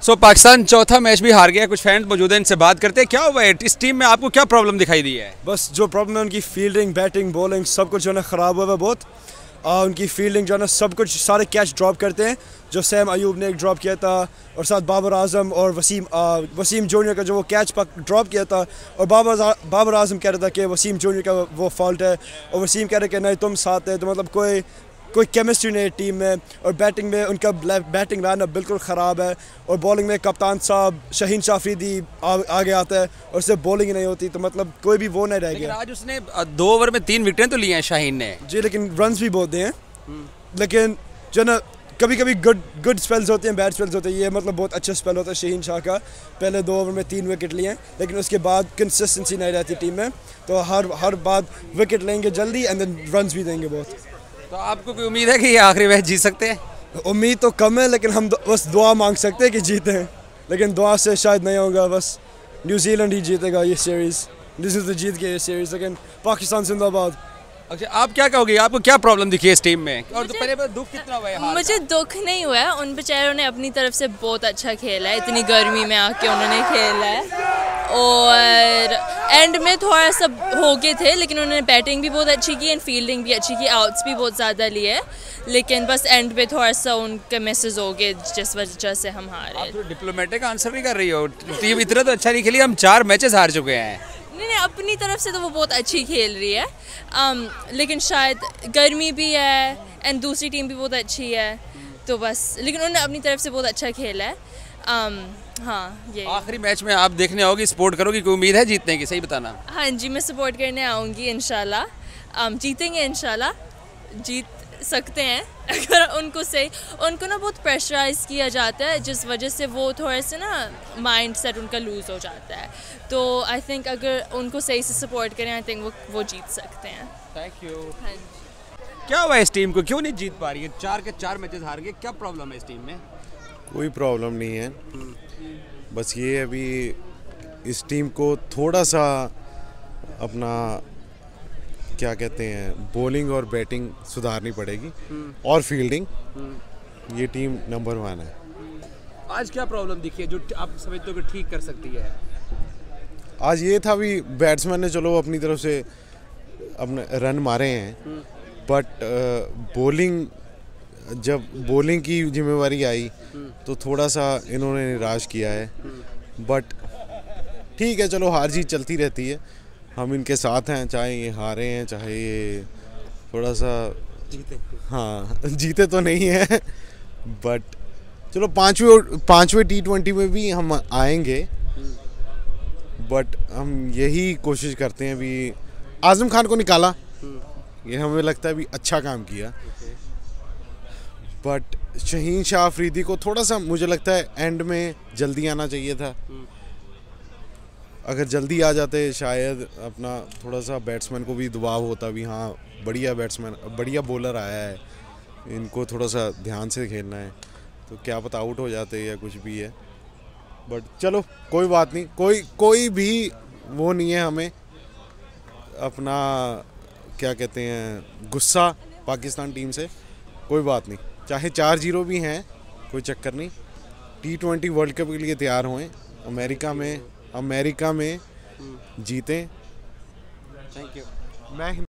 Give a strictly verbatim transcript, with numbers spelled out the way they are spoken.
सो so, Pakistan चौथा match भी हार गया। कुछ फैंस मौजूद हैं, इनसे बात करते हैं। क्या हुआ है इस टीम में, आपको क्या प्रॉब्लम दिखाई दी है? बस जो प्रॉब्लम है उनकी फील्डिंग, बैटिंग, बॉलिंग सब कुछ जो है ना ख़राब हुआ है बहुत। आ, उनकी फील्डिंग जो है ना सब कुछ, सारे कैच ड्रॉप करते हैं। जो सैम अयूब ने एक ड्रॉप किया था और साथ बाबर आजम और वसीम आ, वसीम जूनियर का जो वो कैच ड्रॉप किया था, और बाबर बाबर आजम कह रहा था कि वसीम जूनियर का वो फॉल्ट है, और वसीम कह रहे कि नहीं तुम साथ है। तो मतलब कोई कोई केमिस्ट्री नहीं है टीम में। और बैटिंग में उनका बैटिंग लाइनअप बिल्कुल ख़राब है, और बॉलिंग में कप्तान साहब शाहीन शाह अफरीदी आगे आता है और उससे बॉलिंग नहीं होती, तो मतलब कोई भी वो नहीं रह गया। आज उसने दो ओवर में तीन विकेटें तो लिए हैं शाहीन ने जी, लेकिन रन्स भी बहुत दिए हैं। लेकिन जो ना कभी कभी गुड गुड स्पेल्स होते हैं, बैड स्पेल्स होते हैं। ये मतलब बहुत अच्छा स्पेल होता है शाहीन शाह का, पहले दो ओवर में तीन विकेट लिए हैं, लेकिन उसके बाद कंसिस्टेंसी नहीं रहती टीम में। तो हर हर बात विकेट लेंगे जल्दी एंड देन रन्स भी देंगे बहुत। तो आपको कोई उम्मीद है कि ये आखिरी मैच जीत सकते हैं? उम्मीद तो कम है, लेकिन हम बस दुआ मांग सकते हैं कि जीते हैं, लेकिन दुआ से शायद नहीं होगा। बस न्यूजीलैंड ही जीतेगा ये सीरीज़। न्यूजीलैंड तो जीत गया ये सीरीज़, लेकिन पाकिस्तान जिंदाबाद। अच्छा, आप क्या कहोगे, आपको क्या प्रॉब्लम दिखी है इस टीम में? और तो पहले दुख कितना हुआ है? मुझे दुख नहीं हुआ है, उन बेचारों ने अपनी तरफ से बहुत अच्छा खेला है। इतनी गर्मी में आके उन्होंने खेला है, और एंड में थोड़ा सा हो गए थे, लेकिन उन्होंने बैटिंग भी बहुत अच्छी की एंड फील्डिंग भी अच्छी की, आउट्स भी बहुत ज़्यादा लिए, लेकिन बस एंड पे थोड़ा सा उनके मैसेज हो गए जिस वजह से हम हारे। आप तो डिप्लोमेटिक आंसर नहीं कर रही हो। टीम इतना तो अच्छा नहीं खेली, हम चार मैचेस हार चुके हैं। नहीं नहीं, अपनी तरफ से तो वो बहुत अच्छी खेल रही है, um, लेकिन शायद गर्मी भी है एंड दूसरी टीम भी बहुत अच्छी है, तो बस लेकिन उन्होंने अपनी तरफ से बहुत अच्छा खेला है। um, हाँ, ये आखिरी मैच में आप देखने आओगी, सपोर्ट करोगी, कोई उम्मीद है जीतने की? सही बताना। हाँ जी, मैं सपोर्ट करने आऊँगी इंशाल्लाह। um, जीतेंगे इंशाल्लाह, जीत सकते हैं अगर उनको सही, उनको ना बहुत प्रेशराइज किया जाता है, जिस वजह से वो थोड़े से ना माइंड सेट उनका लूज़ हो जाता है। तो आई थिंक अगर उनको सही से सपोर्ट करें, आई थिंक वो वो जीत सकते हैं। Thank you. हाँ जी। क्या हुआ इस टीम को, क्यों नहीं जीत पा रही है? चार के चार मैचेस हार गए, क्या प्रॉब्लम है इस टीम में? कोई प्रॉब्लम नहीं है, बस ये अभी इस टीम को थोड़ा सा अपना क्या कहते हैं बॉलिंग और बैटिंग सुधारनी पड़ेगी, और फील्डिंग। ये टीम नंबर वन है। आज क्या प्रॉब्लम दिखी है जो आप समझते हो कि ठीक कर सकती है? आज ये था भी बैट्समैन ने चलो अपनी तरफ से अपने रन मारे हैं, बट बॉलिंग जब बॉलिंग की जिम्मेवारी आई तो थोड़ा सा इन्होंने निराश किया है। बट ठीक है, चलो हार जीत चलती रहती है, हम इनके साथ हैं, चाहे ये हारे हैं चाहे ये थोड़ा सा जीते। हाँ, जीते तो नहीं है, बट चलो पाँचवें पाँचवें टी ट्वेंटी में भी हम आएंगे। बट हम यही कोशिश करते हैं भी, आजम खान को निकाला, ये हमें लगता है भी अच्छा काम किया, बट शाहीन शाह अफरीदी को थोड़ा सा मुझे लगता है एंड में जल्दी आना चाहिए था। अगर जल्दी आ जाते शायद अपना थोड़ा सा बैट्समैन को भी दबाव होता भी, हाँ बढ़िया बैट्समैन, बढ़िया बॉलर आया है, इनको थोड़ा सा ध्यान से खेलना है, तो क्या पता आउट हो जाते या कुछ भी है। बट चलो कोई बात नहीं, कोई कोई भी वो नहीं है हमें अपना क्या कहते हैं गुस्सा पाकिस्तान टीम से, कोई बात नहीं, चाहे चार जीरो भी हैं कोई चक्कर नहीं। टी ट्वेंटी वर्ल्ड कप के लिए तैयार हुए, अमेरिका में अमेरिका में जीतें। Thank you. मैं